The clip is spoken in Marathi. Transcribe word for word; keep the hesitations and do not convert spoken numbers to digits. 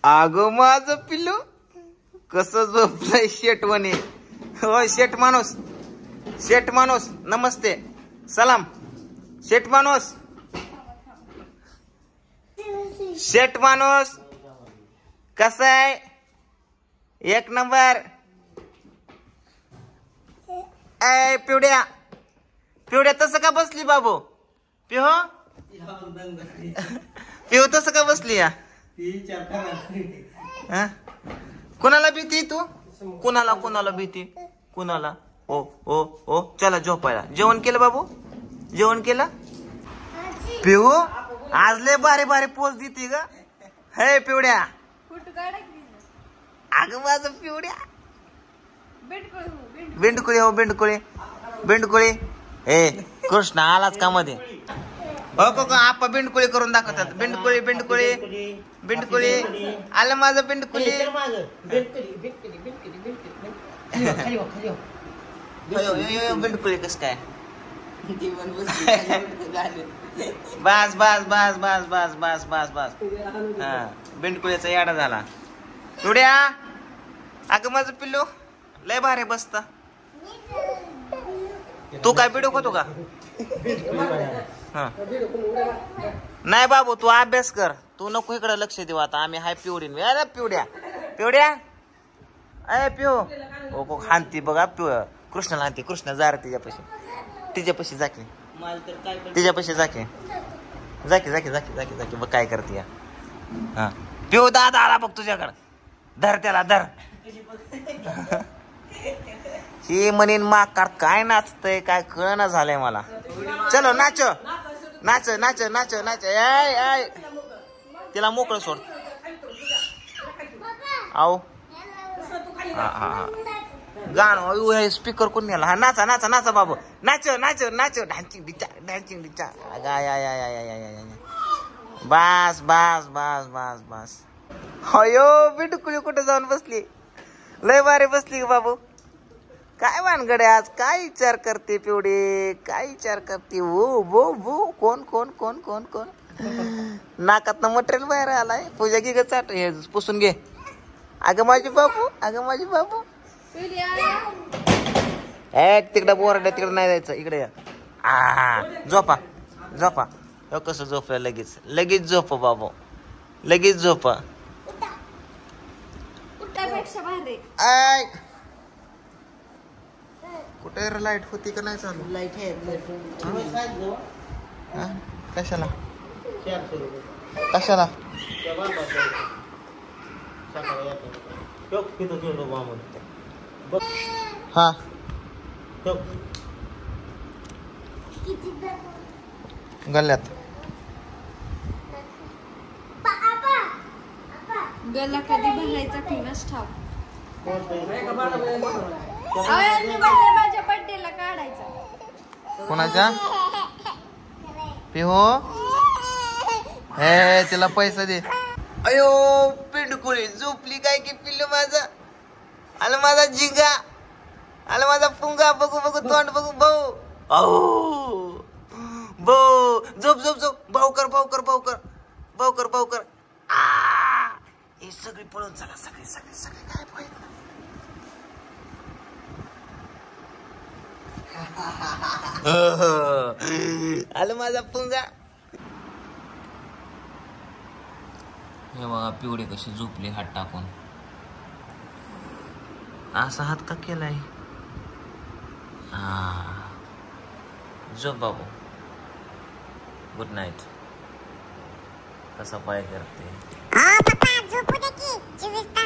अगं माझं पिल्लू कसं झोपलंय शेटवणे. हो शेट माणूस, शेट माणूस नमस्ते सलाम. शेट माणूस, शेट माणूस कसा आहे? एक नंबर. ए पिवड्या, पिवड्या तसं का बसली बाबू? पिहो पिहो तसं का बसली या? कुणाला भीती तू? कुणाला कुणाला भीती? कुणाला? ओ ओ ओ चला झोपायला. जेवण केलं बाबू? जेवण केलं? पिहू आज लय भारी भारी पोच देते ग. हे पिवड्या, अगं माझं पिवड्या. बेंडकुळे हो बेंडकुळे, बेंडकुळे. ए कृष्ण आलाच का मध्ये? हो का आपा बेंडकुळे करून दाखवतात. बेंडकुळे बेंडकुळे बेंडकुळे आलं माझं बेंडकुळे. बेंडकुळे कस काय? बस बस बस बस बस बस बस बस. हा बेंडकुळेचा याडा झाला. पिवड्या अगं माझं पिल्लू लय भारी बसता. तू काय बिडोक होतो का? हा नाही बाबू तू अभ्यास कर. तू नको इकडे लक्ष देऊ आता. आम्ही हाय पिवडीन. अरे पिवड्या, पिवड्या अय पिऊ ओ हानती बघा. पिव कृष्णाला हानती. कृष्ण जा रे तिच्यापाशी, तिच्यापाशी जाके, तिच्यापाशी जाके जाके जाके जाके जाके जाके बघ काय करते या. हा पिऊ दादा आला बघ तुझ्याकडं. धर त्याला धर. ही म्हणीन माकार काय नाचतय काय कळना झालंय मला. चलो नाच नाच नाच नाच नाच. आय आय तिला मोकळं सोड. आओ हा हा हा गाणं स्पीकर कोण नेला? हा नाचा नाचा नाचा बाबू. नाच नाच नाच. डान्सिंग डिचा डान्सिंग डिचा. बस बस बस बस बस. अयो बिटकुली कुठे जाऊन बसली? लय बारे बसली बाबू. काय वानगडे आज? काय विचार करते पिवडे? काय विचार करते? वो वो वो कोण कोण कोण कोण कोण? नाकात मटेरियल बाहेर आलाय. पूजा घे ग चाट. हे पुसून घे. अगं माझी बाबू, अगं माझी बाबू. एक तिकडे बोरडे तिकडे नाही जायचं. इकडे या. आ झोपा झोपा. हो कसं झोपलं लगेच लगेच झोप बाबू. लगेच झोपा. आय कुठे लाईट होती का नाही चालू? लाईट आहे. कशाला कशाला? हा गल्ल्यात गल्ला कधी भरायचा फिनस ठाव. माझ्या बर्थडेला काढायचा. कोणाच्या? पिहो हे तिला पैसा दे. अयो पिंडकुळी झोपली काय की पिल्लू माझा. आलं माझा जिंगा, आलं माझा पुंगा. बघू बघू तोंड बघू. भाऊ अहो भाऊ झोप झोप झोप. भाऊ कर भाऊ कर भाऊ कर भाऊ कर भाऊ कर. आ हे सगळी पळून चला. सगळे सगळे सगळे काय पाहिजे. आलं माझा पुंगा. हे बघा पिवडी कशी झोपली हात टाकून. असा हात का केलाय? हा झोप बाबू. Good night. कसा पाय करते?